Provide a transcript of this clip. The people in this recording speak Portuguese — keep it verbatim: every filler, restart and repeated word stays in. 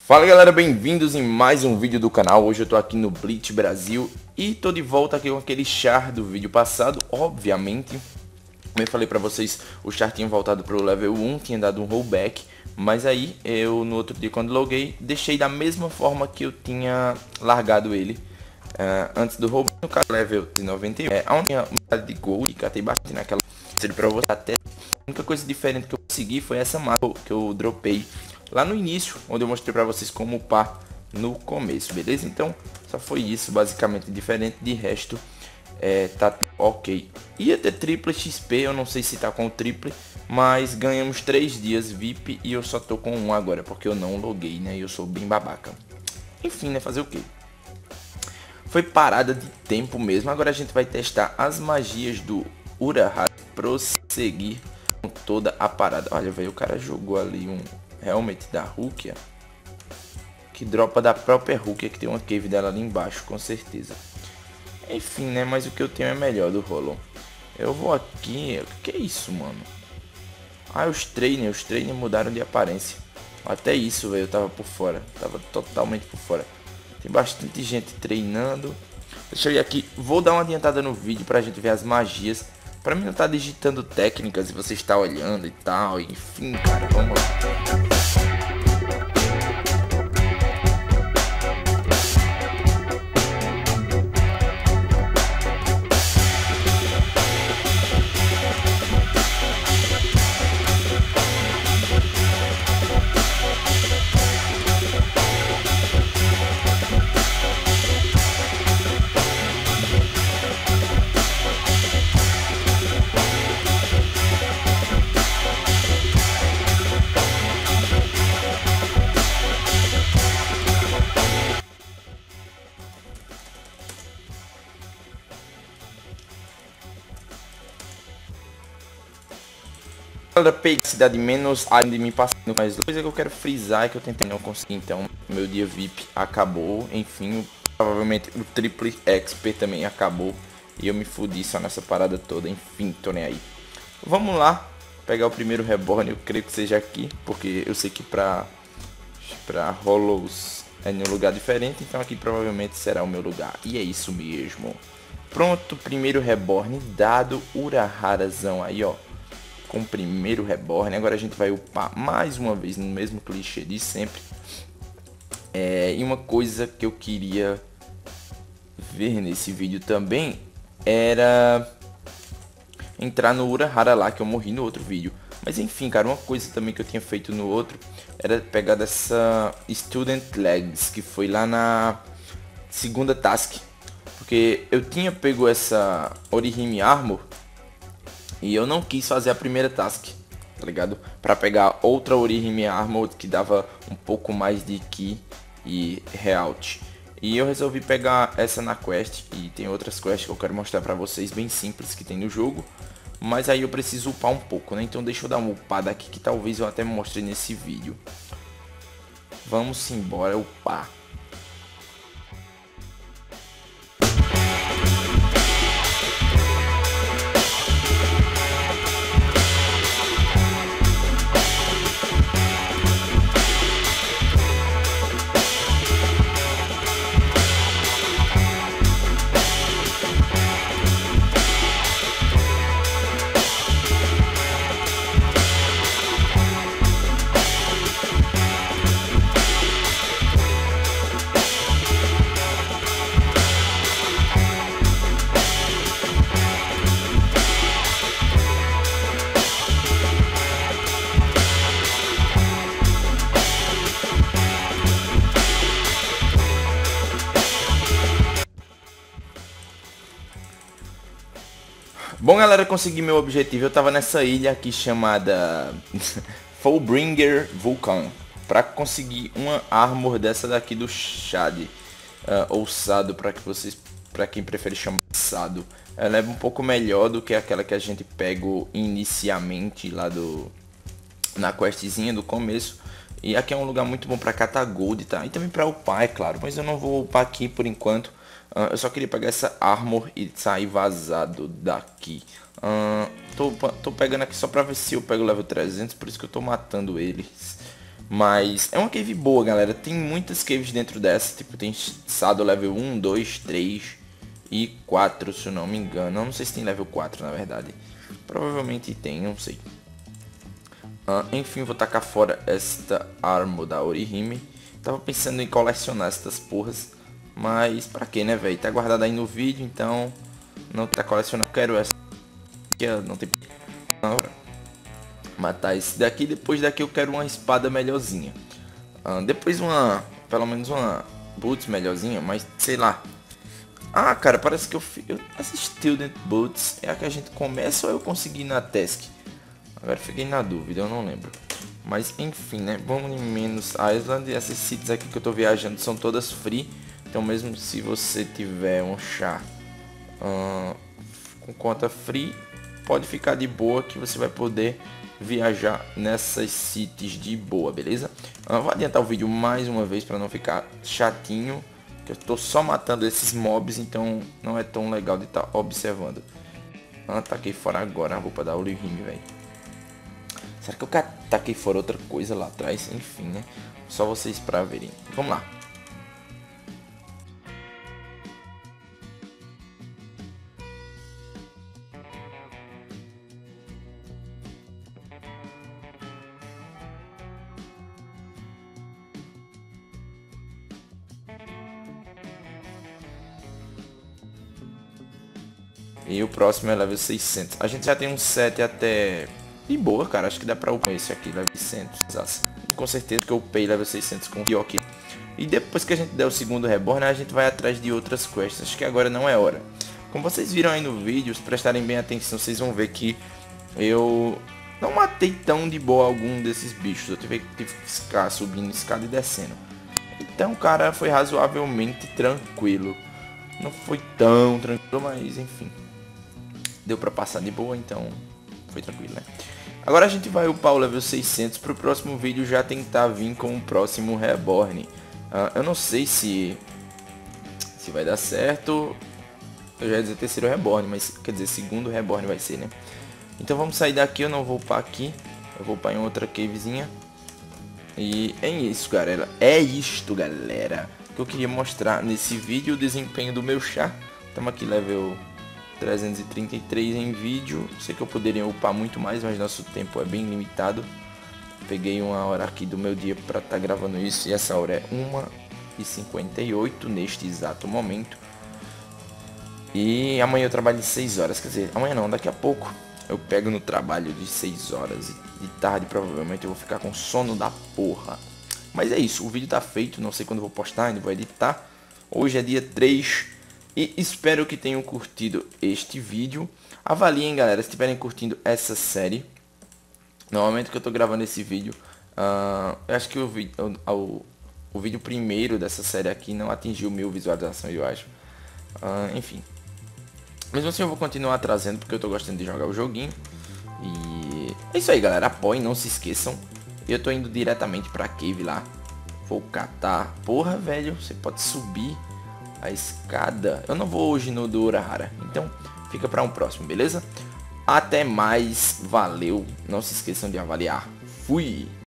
Fala galera, bem-vindos em mais um vídeo do canal. Hoje eu tô aqui no Blitz Brasil e tô de volta aqui com aquele char do vídeo passado, obviamente. Como eu falei pra vocês, o char tinha voltado pro level um, tinha dado um rollback, mas aí eu no outro dia quando loguei, deixei da mesma forma que eu tinha largado ele uh, antes do rollback, no caso level de noventa e um. É, a única unidade de gold e catei bastante naquela série pra você até. A única coisa diferente que eu consegui foi essa mapa que eu dropei lá no início, onde eu mostrei pra vocês como upar no começo, beleza? Então, só foi isso, basicamente diferente, de resto, é, tá ok. Ia ter triple X P, eu não sei se tá com o triple, mas ganhamos três dias V I P e eu só tô com um agora, porque eu não loguei, né? Eu sou bem babaca. Enfim, né? Fazer o quê? Foi parada de tempo mesmo, agora a gente vai testar as magias do Urahara, prosseguir com toda a parada. Olha, velho, o cara jogou ali um helmet da Rukia, que dropa da própria Rukia, que tem uma cave dela ali embaixo, com certeza. Enfim, né, mas o que eu tenho é melhor do Hollow. Eu vou aqui, o que é isso, mano? Ah, os trainers, os trainers mudaram de aparência. Até isso, velho, eu tava por fora, tava totalmente por fora. Tem bastante gente treinando. Deixa eu ir aqui, vou dar uma adiantada no vídeo pra gente ver as magias, pra mim não tá digitando técnicas e você está olhando e tal, enfim, cara, vamos lá. Galera, peguei a cidade menos área de me passando, mas a coisa que eu quero frisar é que eu tentei não conseguir, então meu dia V I P acabou, enfim, provavelmente o triple X P também acabou e eu me fudi só nessa parada toda, enfim, tô nem aí. Vamos lá, pegar o primeiro reborn, eu creio que seja aqui, porque eu sei que pra, pra Hollows é em um lugar diferente, então aqui provavelmente será o meu lugar, e é isso mesmo. Pronto, primeiro reborn dado, Uraharazão aí, ó. Com o primeiro reborn, agora a gente vai upar mais uma vez no mesmo clichê de sempre. É, e uma coisa que eu queria ver nesse vídeo também era entrar no Urahara lá, que eu morri no outro vídeo. Mas enfim, cara, uma coisa também que eu tinha feito no outro era pegar dessa Student Legs, que foi lá na segunda task. Porque eu tinha pego essa Orihime Armor e eu não quis fazer a primeira task, tá ligado? Pra pegar outra Orihime Armor que dava um pouco mais de ki e realt. E eu resolvi pegar essa na quest, e tem outras quests que eu quero mostrar pra vocês, bem simples, que tem no jogo. Mas aí eu preciso upar um pouco, né? Então deixa eu dar uma upada aqui, que talvez eu até mostrei nesse vídeo. Vamos embora upar. Bom galera, consegui meu objetivo. Eu tava nessa ilha aqui chamada Fullbringer Vulcan, pra conseguir uma armor dessa daqui do Shad, uh, ou Sado, pra que vocês, para quem prefere chamar Sado. Ela é um pouco melhor do que aquela que a gente pegou inicialmente lá do na questzinha do começo. E aqui é um lugar muito bom pra catar gold, tá? E também pra upar, é claro, mas eu não vou upar aqui por enquanto. Uh, eu só queria pegar essa armor e sair vazado daqui. Uh, tô, tô pegando aqui só pra ver se eu pego o level trezentos, por isso que eu tô matando eles. Mas é uma cave boa, galera. Tem muitas caves dentro dessa. Tipo, tem Sado level um, dois, três e quatro, se eu não me engano. Eu não sei se tem level quatro, na verdade. Provavelmente tem, não sei. Ah, enfim, vou tacar fora esta arma da Orihime. Tava pensando em colecionar essas porras. Mas pra que, né, velho? Tá guardado aí no vídeo, então não tá colecionando. Quero essa. Não tem... Não, matar esse daqui. Depois daqui eu quero uma espada melhorzinha. Uh, depois uma... Pelo menos uma boots melhorzinha. Mas sei lá. Ah, cara, parece que eu... eu essa Student Boots é a que a gente começa ou eu consegui na task? Agora fiquei na dúvida, eu não lembro. Mas enfim, né? Vamos em Menos Island. E essas cities aqui que eu tô viajando são todas free. Então mesmo se você tiver um chá uh, com conta free, pode ficar de boa que você vai poder viajar nessas cities de boa, beleza? Uh, vou adiantar o vídeo mais uma vez para não ficar chatinho, que eu tô só matando esses mobs, então não é tão legal de estar tá observando. Ah, taquei fora agora a roupa da Orihime, velho. Será que eu taquei fora outra coisa lá atrás? Enfim, né? Só vocês para verem. Vamos lá. E o próximo é level seiscentos. A gente já tem um set até de boa, cara. Acho que dá pra upar esse aqui, level seiscentos. Com certeza que eu upei level seiscentos com o Yoki. E depois que a gente der o segundo reborn, a gente vai atrás de outras quests. Acho que agora não é hora. Como vocês viram aí no vídeo, se prestarem bem atenção, vocês vão ver que eu não matei tão de boa algum desses bichos. Eu tive que ficar subindo escada e descendo. Então, cara, foi razoavelmente tranquilo. Não foi tão tranquilo, mas enfim. Deu pra passar de boa, então foi tranquilo, né? Agora a gente vai upar o level seiscentos pro próximo vídeo já tentar vir com o próximo reborn. Uh, eu não sei se se vai dar certo. Eu já ia dizer terceiro reborn, mas quer dizer segundo reborn vai ser, né? Então vamos sair daqui, eu não vou upar aqui. Eu vou upar em outra cavezinha. E é isso, galera. É isto, galera, que eu queria mostrar nesse vídeo, o desempenho do meu chá. Estamos aqui level trezentos e trinta e três em vídeo. Sei que eu poderia upar muito mais, mas nosso tempo é bem limitado. Peguei uma hora aqui do meu dia para estar tá gravando isso, e essa hora é uma e cinquenta e oito neste exato momento. E amanhã eu trabalho de seis horas, quer dizer, amanhã não, daqui a pouco eu pego no trabalho de seis horas. E de tarde provavelmente eu vou ficar com sono da porra. Mas é isso, o vídeo tá feito, não sei quando eu vou postar, ainda vou editar. Hoje é dia três e espero que tenham curtido este vídeo. Avaliem, galera, se estiverem curtindo essa série. No momento que eu tô gravando esse vídeo, uh, eu acho que o, o, o, o vídeo primeiro dessa série aqui não atingiu mil visualizações, eu acho. Uh, enfim. Mesmo assim eu vou continuar trazendo porque eu tô gostando de jogar o joguinho. E é isso aí, galera, apoiem, não se esqueçam. Eu tô indo diretamente pra cave lá. Vou catar. Porra, velho, você pode subir a escada. Eu não vou hoje no do Urahara. Então, fica pra um próximo, beleza? Até mais. Valeu. Não se esqueçam de avaliar. Fui.